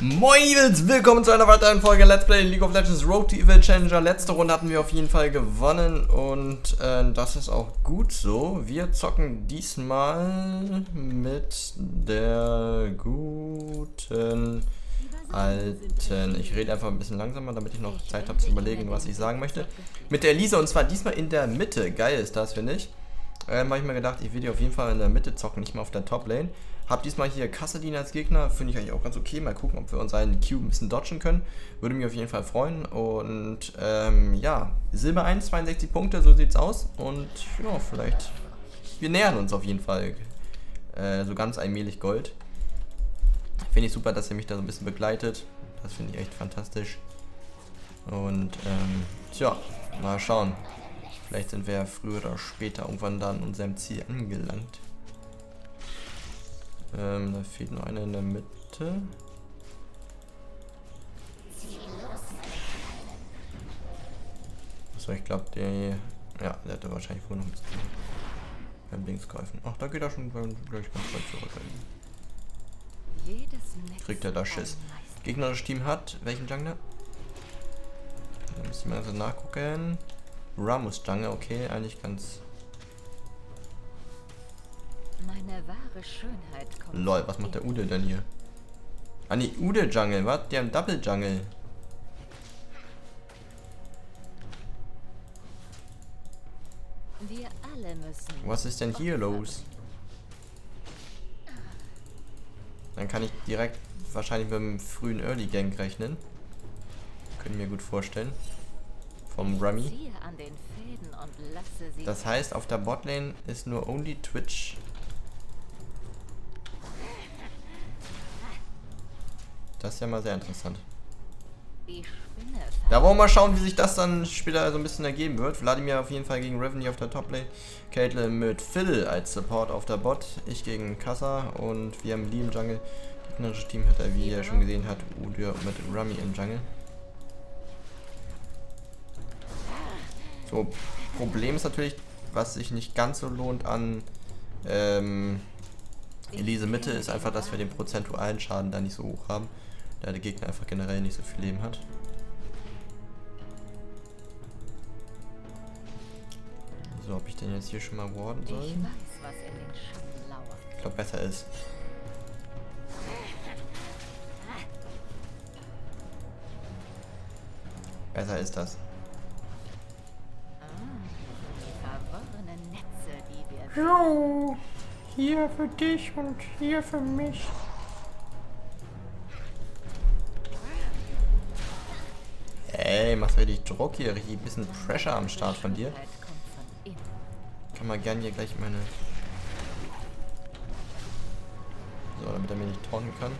Moin Evils, willkommen zu einer weiteren Folge Let's Play League of Legends Road to Evil Challenger. Letzte Runde hatten wir auf jeden Fall gewonnen und das ist auch gut so. Wir zocken diesmal mit der guten alten... Ich rede einfach ein bisschen langsamer, damit ich noch Zeit habe zu überlegen, was ich sagen möchte. Mit der Elise und zwar diesmal in der Mitte. Geil ist das, finde ich. Habe ich mir gedacht, ich will die auf jeden Fall in der Mitte zocken, nicht mal auf der Top-Lane. Hab diesmal hier Kassadin als Gegner, finde ich eigentlich auch ganz okay. Mal gucken, ob wir unseren Cube ein bisschen dodgen können. Würde mich auf jeden Fall freuen. Und ja, Silber 1, 62 Punkte, so sieht's aus. Und ja, vielleicht, wir nähern uns auf jeden Fall so ganz allmählich Gold. Finde ich super, dass ihr mich da so ein bisschen begleitet. Das finde ich echt fantastisch. Und tja, mal schauen. Vielleicht sind wir ja früher oder später irgendwann da an unserem Ziel angelangt. Da fehlt noch einer in der Mitte. Achso, ich glaube, der hatte wahrscheinlich wohl noch ein bisschen beim Links geholfen. Ach, da geht er schon gleich ganz weit zurück. Kriegt er da Schiss. Gegnerisches Team hat welchen Jungler? Da müssen wir also nachgucken. Rammus Jungle, okay, eigentlich ganz. Meine wahre Schönheit kommt. Lol, was macht der Ude denn hier? Ah ne, Ude Jungle, was? Der haben Double Jungle. Wir alle müssen. Was ist denn hier los? Dann kann ich direkt wahrscheinlich mit einem frühen Early Gank rechnen. Können wir gut vorstellen. Vom Rummy. Das heißt, auf der Botlane ist nur only Twitch. Das ist ja mal sehr interessant. Da wollen wir mal schauen, wie sich das dann später so ein bisschen ergeben wird. Vladimir auf jeden Fall gegen Revenue auf der Toplane. Caitlyn mit Phil als Support auf der Bot. Ich gegen Kassa und wir haben Lee im Jungle. Gegnerisches Team hat er, wie ihr schon gesehen habt, Udyr mit Rummy im Jungle. So, Problem ist natürlich, was sich nicht ganz so lohnt an Elise Mitte, ist einfach, dass wir den prozentualen Schaden da nicht so hoch haben. Da der Gegner einfach generell nicht so viel Leben hat. So, ob ich denn jetzt hier schon mal warden soll? Ich glaube, besser ist. Besser ist das. So, hier für dich und hier für mich. Ey, machst richtig Druck hier, richtig ein bisschen Pressure am Start von dir. Kann man gerne hier gleich meine... So, damit er mir nicht taunten kann.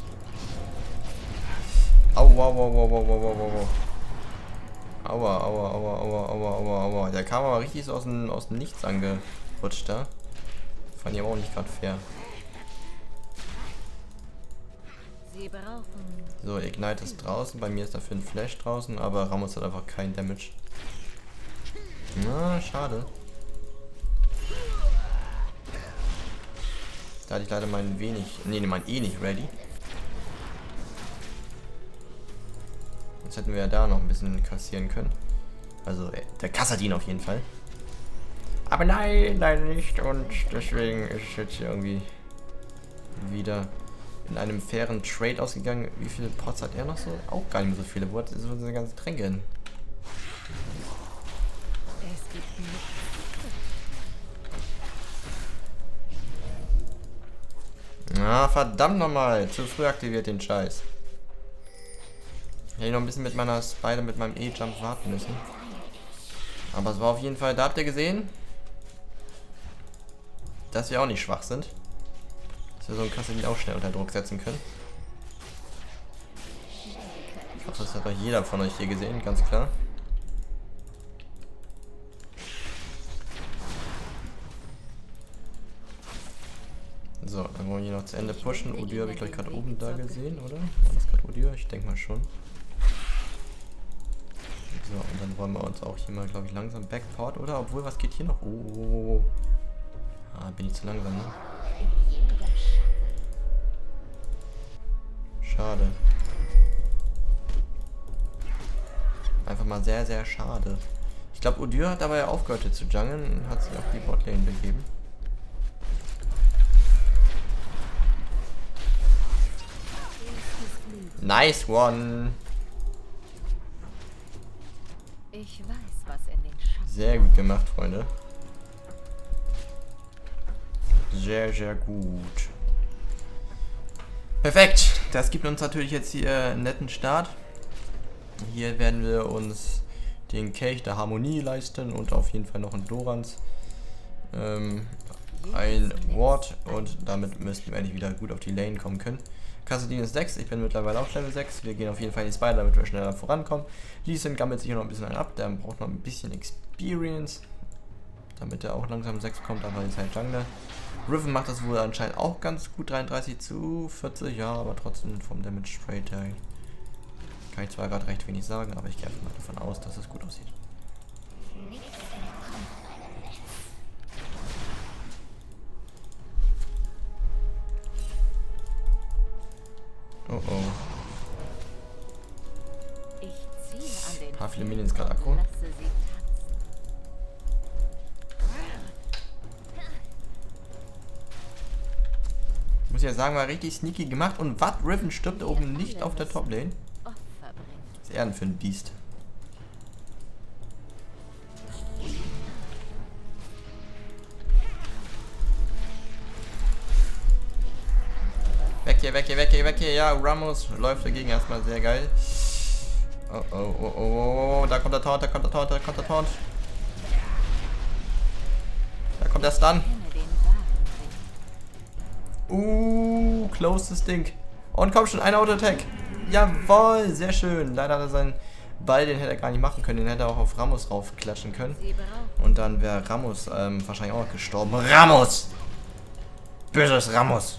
Au, wow, wow, wow, wow, wow, wow, wow. Aua, aua, aua, aua, aua, aua, aua. Der kam aber richtig so aus dem Nichts angerutscht da. Fand ich aber auch nicht gerade fair. So, Ignite ist draußen. Bei mir ist dafür ein Flash draußen, aber Rammus hat einfach keinen Damage. Na, schade. Da hatte ich leider mein mein E nicht ready. Jetzt hätten wir ja da noch ein bisschen kassieren können. Also der Kassadin auf jeden Fall. Aber nein, leider nicht. Und deswegen ist es jetzt hier irgendwie wieder in einem fairen Trade ausgegangen. Wie viele Pots hat er noch so? Auch gar nicht mehr so viele. Wo hat so diese ganze Tränke hin? Na, verdammt nochmal. Zu früh aktiviert den Scheiß. Hätte ich noch ein bisschen mit meiner Spider, mit meinem E-Jump warten müssen. Aber es war auf jeden Fall, da habt ihr gesehen, dass wir auch nicht schwach sind. Dass wir so einen Kassadin auch schnell unter Druck setzen können. Ich hoffe, das hat doch jeder von euch hier gesehen, ganz klar. So, dann wollen wir hier noch zu Ende pushen. Udyr habe ich gleich gerade oben da gesehen, oder? War das gerade Udyr? Ich denke mal schon. So, und dann wollen wir uns auch hier mal, glaube ich, langsam Backport, oder? Obwohl, was geht hier noch? Oh. Ah, bin ich zu langsam, ne? schade. Einfach mal sehr, sehr schade. Ich glaube, Udyr hat dabei aufgehört hier zu jungeln und hat sich auf die Botlane begeben. Nice one! Ich weiß, was in den Schatten. Sehr gut gemacht, Freunde. Sehr, sehr gut. Perfekt! Das gibt uns natürlich jetzt hier einen netten Start. Hier werden wir uns den Kelch der Harmonie leisten und auf jeden Fall noch einen Dorans. Ein Ward und damit müssten wir endlich wieder gut auf die Lane kommen können. Kassadin ist 6, ich bin mittlerweile auch Level 6. Wir gehen auf jeden Fall in die Spider, damit wir schneller vorankommen. Lee Sin gammelt sich hier noch ein bisschen ab, der braucht noch ein bisschen Experience, damit er auch langsam 6 kommt, aber ist halt Jungler. Riven macht das wohl anscheinend auch ganz gut, 33 zu 40, ja, aber trotzdem vom Damage Rate her kann ich zwar gerade recht wenig sagen, aber ich gehe einfach mal davon aus, dass es gut aussieht. Oh oh. Ich ziehe an den Paar viele Minions gerade Akku. lasse sie tanzen. Muss ich ja sagen, war richtig sneaky gemacht. Und was? Riven stirbt da oben nicht auf der Toplane? Opfer bringen. Was ist er denn für ein Biest? Weg hier, weg hier, weg hier, weg hier. Ja, Ramos läuft dagegen erstmal sehr geil. Oh, oh, oh, oh, oh. Da kommt der Taunt, da kommt der Taunt, da kommt der Taunt. Da kommt der Stun. Kenne den wahren Weg. Close das Ding. Und komm schon, ein Auto-Attack. Jawohl, sehr schön. Leider hat er seinen Ball, den hätte er gar nicht machen können. Den hätte er auch auf Ramos raufklatschen können. Sie brauchen Und dann wäre Ramos wahrscheinlich auch noch gestorben. Ramos! Böses Ramos!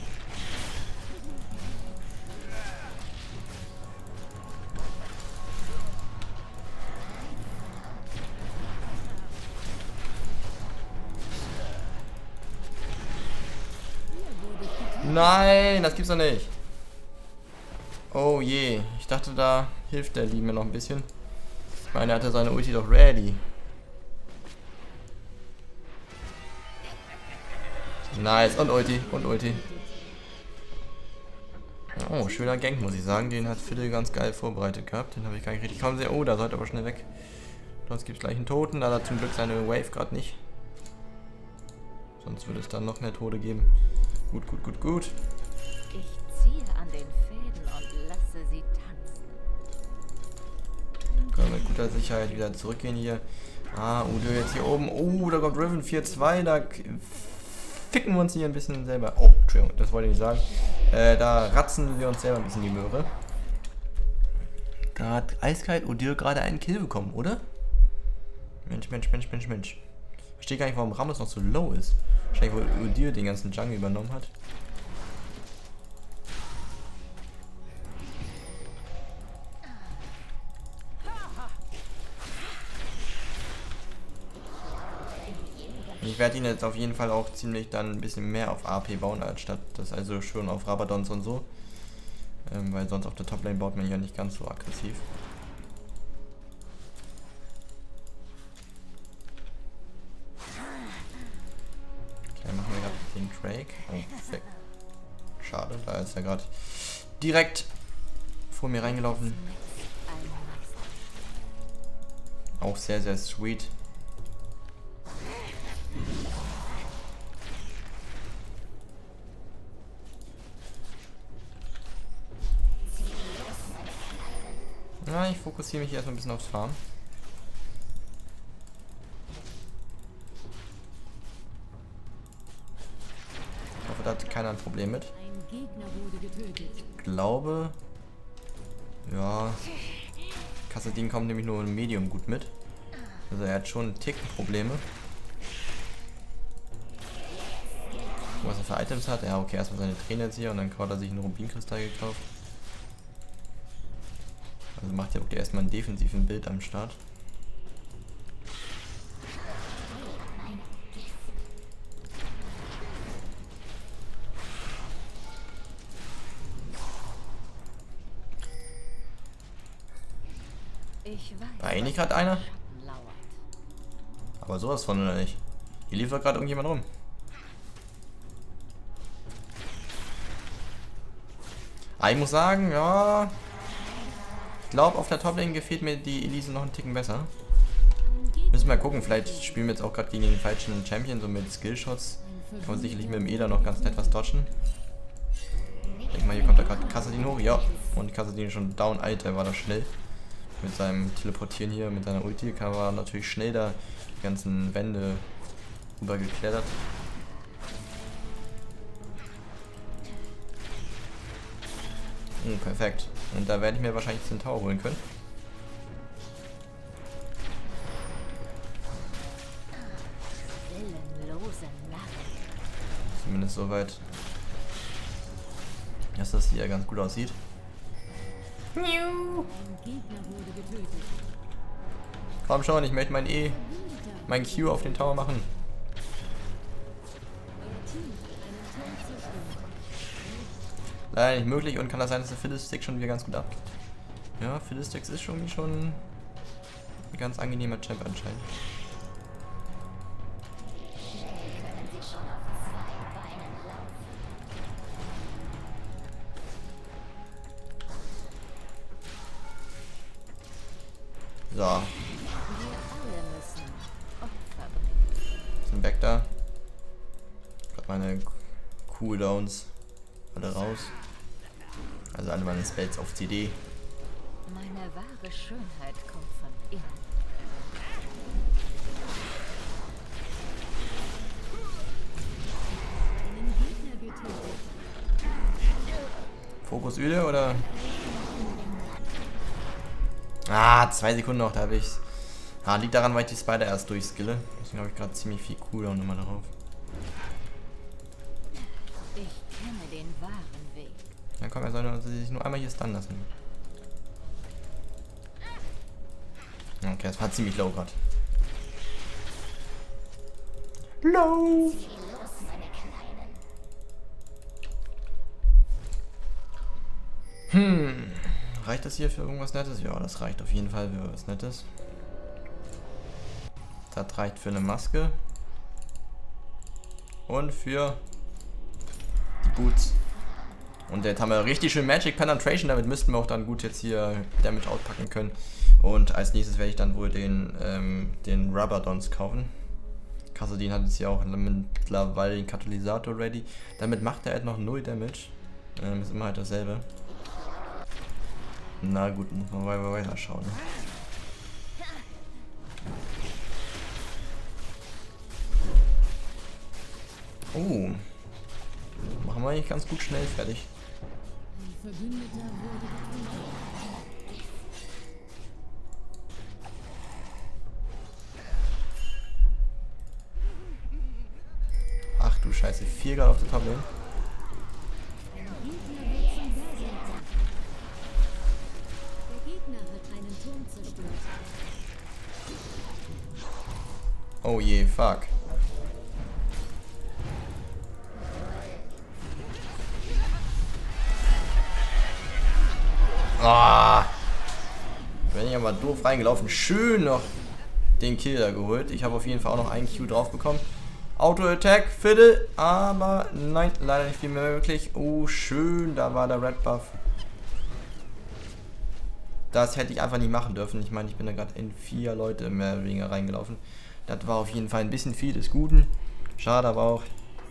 Nein, das gibt's doch nicht. Oh je, ich dachte, da hilft der Lee mir noch ein bisschen. Ich meine, er hatte seine Ulti doch ready. Nice, und Ulti, und Ulti. Oh, schöner Gank, muss ich sagen. Den hat Fiddle ganz geil vorbereitet gehabt. Den habe ich gar nicht richtig kaum gesehen. Oh, da sollte aber schnell weg. Sonst gibt es gleich einen Toten. Da hat er zum Glück seine Wave gerade nicht. Sonst würde es dann noch mehr Tode geben. Gut, gut, gut, gut. Ich ziehe an den Fäden und lasse sie tanzen. Können wir mit guter Sicherheit wieder zurückgehen hier. Ah, Udyr jetzt hier oben. Oh, da kommt Riven 4-2. Da ficken wir uns hier ein bisschen selber. Oh, Entschuldigung, das wollte ich nicht sagen. Da ratzen wir uns selber ein bisschen die Möhre. Da hat eiskalt Udyr gerade einen Kill bekommen, oder? Mensch, Mensch, Mensch, Mensch, Mensch. Ich verstehe gar nicht, warum Ramos noch so low ist. Wahrscheinlich, weil Udyr den ganzen Jungle übernommen hat. Ich werde ihn jetzt auf jeden Fall auch ziemlich dann ein bisschen mehr auf AP bauen, als statt das also schon auf Rabadons und so. Weil sonst auf der Toplane baut man ja nicht ganz so aggressiv. Okay, machen wir gerade den Drake. Oh, weg. Schade, da ist er gerade direkt vor mir reingelaufen. Auch sehr, sehr sweet. Ja, ich fokussiere mich erstmal ein bisschen aufs Farm. Ich hoffe, da hat keiner ein Problem mit. Ich glaube, ja, Kassadin kommt nämlich nur im Medium gut mit. Also er hat schon einen Tick Probleme. Was er für Items hat? Ja, okay, erstmal seine Träne jetzt hier und dann hat er sich einen Rubinkristall gekauft. Also macht ja wirklich erstmal einen defensiven Bild am Start. Ich weiß, War eh nicht was gerade einer? im Schatten lauert. Aber sowas von oder nicht. Hier lief doch gerade irgendjemand rum. Aber ich muss sagen, ja. Ich glaube, auf der Toplane gefällt mir die Elise noch einen Ticken besser. Müssen wir mal gucken, vielleicht spielen wir jetzt auch gerade gegen den falschen Champion, so mit Skillshots. Kann man sicherlich mit dem Eder noch ganz nett was dodgen. Ich denke mal, hier kommt da gerade Kassadin hoch. Ja, und Kassadin ist schon down. Alter, war das schnell. Mit seinem Teleportieren hier, mit seiner Ulti, war natürlich schnell da die ganzen Wände rübergeklettert. Perfekt. Und da werde ich mir wahrscheinlich den Tower holen können. Willenlose Narren. Zumindest soweit, dass das hier ganz gut aussieht. Komm schon, ich möchte mein Q auf den Tower machen. Leider nicht möglich und kann das sein, dass der Fiddlestick schon wieder ganz gut abgeht. Ja, Fiddlesticks ist schon ein ganz angenehmer Champ anscheinend. So. Wir alle müssen Opfer bringen. Sind weg da. Gerade meine Cooldowns alle raus. Also alle meine Spells auf CD. Meine wahre Schönheit kommt von innen. Fokus öde oder? Ah, 2 Sekunden noch, da habe ich's. Ah, liegt daran, weil ich die Spider erst durchskille. Deswegen habe ich gerade ziemlich viel Cooldown nochmal darauf. Ich kenne den wahren Weg. Dann komm, er soll sich nur einmal hier stunnen lassen. Okay, das war ziemlich low gerade. Low! Reicht das hier für irgendwas Nettes? Ja, das reicht auf jeden Fall für was Nettes. Das reicht für eine Maske. Und für die Boots. Und jetzt haben wir richtig schön Magic Penetration. Damit müssten wir auch dann gut jetzt hier Damage outpacken können. Und als nächstes werde ich dann wohl den Rubber-Dons kaufen. Kassadin hat jetzt hier auch mittlerweile den Katalysator ready. Damit macht er halt noch 0 Damage. Ist immer halt dasselbe. Na gut, muss man weiter schauen. Ne? Oh. Machen wir eigentlich ganz gut schnell fertig. Ach du Scheiße, 4 Grad auf der Top Lane. Oh je, fuck. Ah, bin ich aber doof reingelaufen. Schön noch den Kill da geholt. Ich habe auf jeden Fall auch noch einen Q drauf bekommen. Auto-Attack, Fiddle, aber nein, leider nicht viel mehr möglich. Oh, schön, da war der Red Buff. Das hätte ich einfach nicht machen dürfen. Ich meine, ich bin da gerade in 4 Leute mehr oder weniger reingelaufen. Das war auf jeden Fall ein bisschen viel des Guten. Schade aber auch.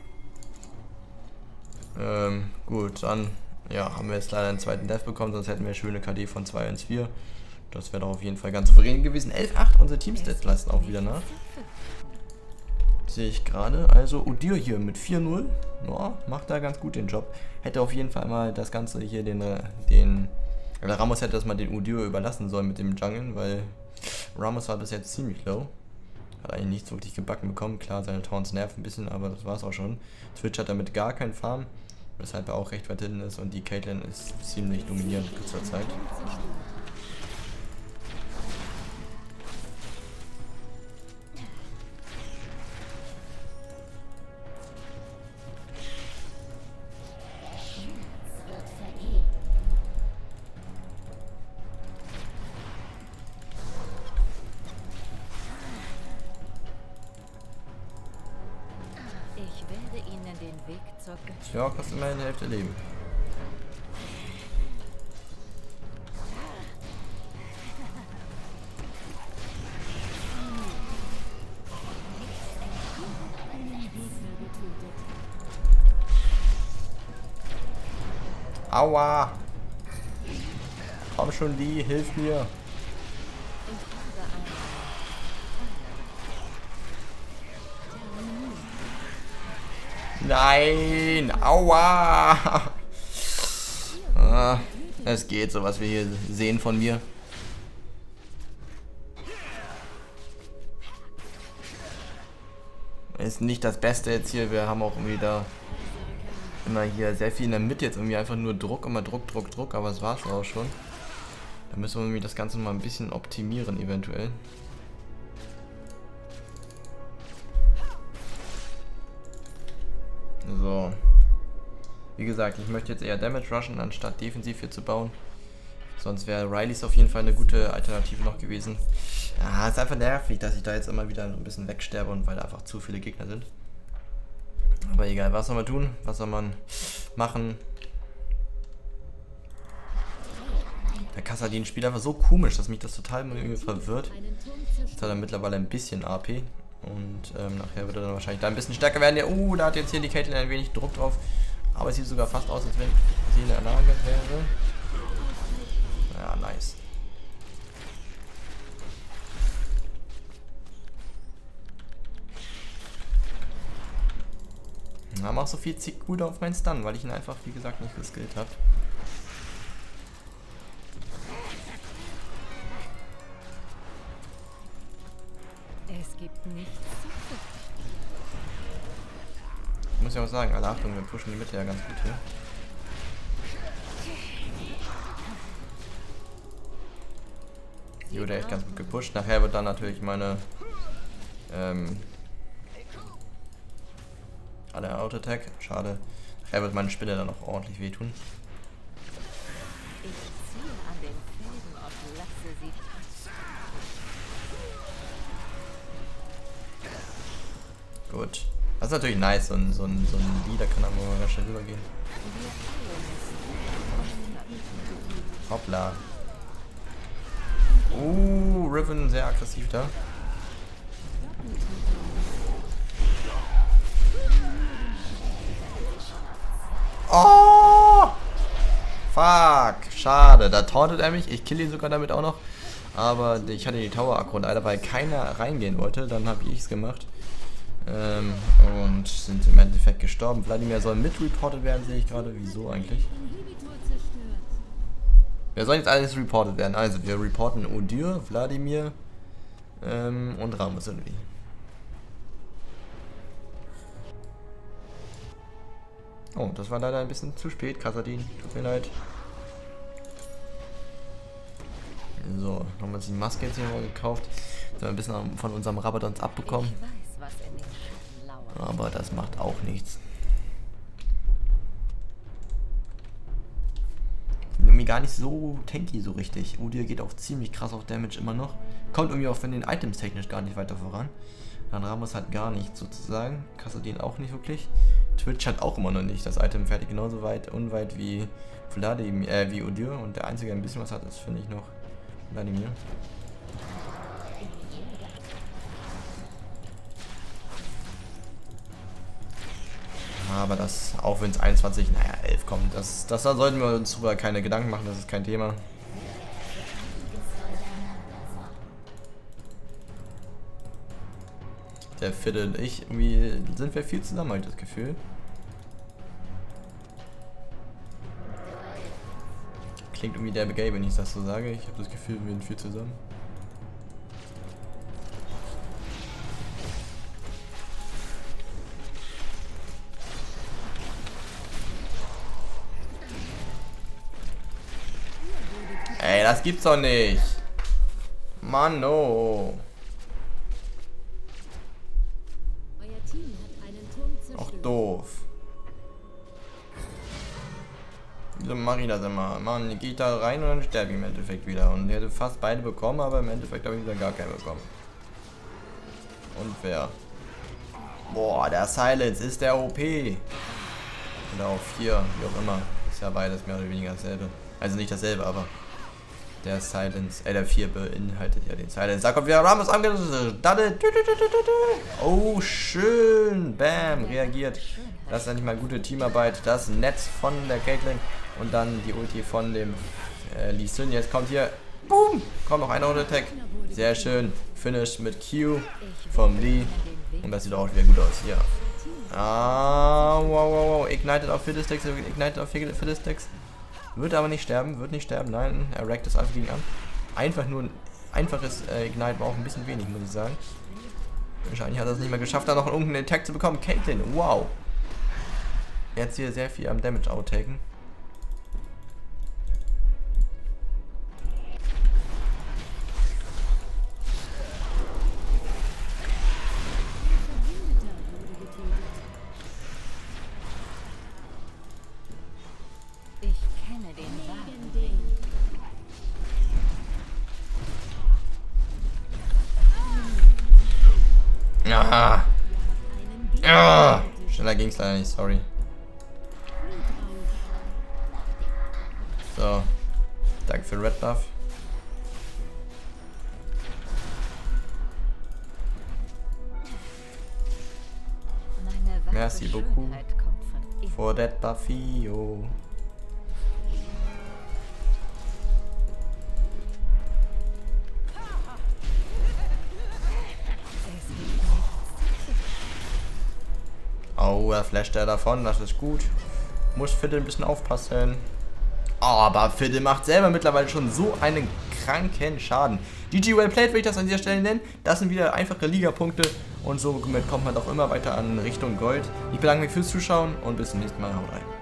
Gut, dann ja, haben wir jetzt leider einen zweiten Death bekommen, sonst hätten wir schöne KD von 2-1-4. Das wäre doch auf jeden Fall ganz souverän gewesen. 11-8, unsere Teamstats lassen auch wieder nach. Sehe ich gerade. Also Udyr hier mit 4-0. Ja, macht da ganz gut den Job. Hätte auf jeden Fall mal das Ganze hier oder Ramos hätte das mal den Udyr überlassen sollen mit dem Jungle, weil Ramos war bis jetzt ziemlich low. Hat eigentlich nichts wirklich gebacken bekommen. Klar, seine Taunts nerven ein bisschen, aber das war es auch schon. Twitch hat damit gar keinen Farm, weshalb er auch recht weit hinten ist und die Caitlyn ist ziemlich dominierend zur Zeit. Weg zur Göttin. Ja, kostet immerhin die Hälfte Leben. Aua! Komm schon, die, hilf mir! Nein! Aua! Ah, es geht so, was wir hier sehen von mir. Ist nicht das Beste jetzt hier. Wir haben auch irgendwie da immer hier sehr viel in der Mitte jetzt irgendwie einfach nur Druck, immer Druck, Druck, Druck, aber es war's auch schon. Da müssen wir irgendwie das Ganze mal ein bisschen optimieren eventuell. So. Wie gesagt, ich möchte jetzt eher Damage rushen, anstatt defensiv hier zu bauen. Sonst wäre Rileys auf jeden Fall eine gute Alternative noch gewesen. Ja, ist einfach nervig, dass ich da jetzt immer wieder ein bisschen wegsterbe und weil da einfach zu viele Gegner sind. Aber egal, was soll man tun? Was soll man machen? Der Kassadin spielt einfach so komisch, dass mich das total irgendwie verwirrt. Jetzt hat er mittlerweile ein bisschen AP. Und nachher wird er dann wahrscheinlich da ein bisschen stärker werden. Ja, da hat jetzt hier die Caitlyn ein wenig Druck drauf. Aber es sieht sogar fast aus, als wenn sie in der Lage wäre. Ja, nice. Na, mach so viel Zick gut auf meinen Stun, weil ich ihn einfach, wie gesagt, nicht geskillt habe. Es gibt nichts zu fürchten. Ich muss ja auch sagen, alle Achtung, wir pushen die Mitte ja ganz gut hier. Hier wurde echt ganz gut gepusht. Nachher wird dann natürlich meine alle Auto-Attack. Schade. Nachher wird meine Spinne dann auch ordentlich wehtun. Ich ziehe an den Fäden und lasse sie tanzen. Gut. Das ist natürlich nice, so ein Leader kann dann mal ganz schnell rübergehen. Hoppla. Riven sehr aggressiv da. Oh! Fuck! Schade. Da tauntet er mich. Ich kill ihn sogar damit auch noch. Aber ich hatte die Tower-Aggro und Alter, weil keiner reingehen wollte. Dann habe ich es gemacht. Und sind im Endeffekt gestorben. Vladimir soll mitreportet werden, sehe ich gerade. Wieso eigentlich? Wer soll jetzt alles reportet werden? Also, wir reporten Udyr, Vladimir und Rammus irgendwie. Oh, das war leider ein bisschen zu spät, Kassadin. Tut mir leid. So, haben wir uns die Maske jetzt hier mal gekauft. Jetzt haben wir ein bisschen von unserem Rabadons abbekommen. Ich weiß, was in den Schatten lauert. Aber das macht auch nichts. Irgendwie gar nicht so tanky so richtig. Udyr geht auch ziemlich krass auf Damage immer noch. Kommt irgendwie auch von den Items technisch gar nicht weiter voran. Dann Rammus hat gar nichts sozusagen. Kassadin auch nicht wirklich. Twitch hat auch immer noch nicht das Item fertig. Genauso unweit wie Vladimir, wie Udyr. Und der einzige, der ein bisschen was hat, ist, finde ich, noch Vladimir. Aber das, auch wenn es 21, naja, 11 kommt, da sollten wir uns drüber keine Gedanken machen, das ist kein Thema. Der Fiddle und ich, irgendwie sind wir viel zusammen, habe ich das Gefühl. Klingt irgendwie der gay, wenn ich das so sage. Ich habe das Gefühl, wir sind viel zusammen. Ey, das gibt's doch nicht. Mann, no. Auch doof. Wieso mache ich das immer? Mann, ich gehe da rein und dann sterbe ich im Endeffekt wieder. Und ich hätte fast beide bekommen, aber im Endeffekt habe ich wieder gar keinen bekommen. Und wer? Boah, der Silence ist der OP. Oder auf 4, wie auch immer. Ist ja beides mehr oder weniger dasselbe. Also nicht dasselbe, aber der Silence, der 4 beinhaltet ja den Silence. Da kommt wieder Ramos angeschlossen. Oh, schön. Bam, reagiert. Das ist endlich mal gute Teamarbeit. Das Netz von der Caitlyn und dann die Ulti von dem Lee Sin. Jetzt kommt hier, boom, kommt noch eine Runde Tag. Sehr schön. Finish mit Q vom Lee. Und das sieht auch wieder gut aus. Hier. Ah, wow. Ignited auf Fiddlesticks. Ignited auf Fiddlesticks. Wird aber nicht sterben. Wird nicht sterben. Nein, er rackt das einfach gegen an. Einfach nur ein einfaches Ignite war auch ein bisschen wenig, muss ich sagen. Wahrscheinlich hat er es nicht mehr geschafft, da noch irgendeinen Attack zu bekommen. Caitlyn, wow. Jetzt hier sehr viel am Damage outtaken. Ich kenne den wahren Weg. Ah. Ah. Schneller ging's leider nicht, sorry. So. Danke für Red Buff. Meine wahre Merci beaucoup. Schönheit kommt von innen. For that Buffio. Oh, da flasht er davon, das ist gut. Muss Fiddle ein bisschen aufpassen. Aber Fiddle macht selber mittlerweile schon so einen kranken Schaden. GG well played, würde ich das an dieser Stelle nennen. Das sind wieder einfache Ligapunkte und somit kommt man doch immer weiter an Richtung Gold. Ich bedanke mich fürs Zuschauen und bis zum nächsten Mal. Haut rein.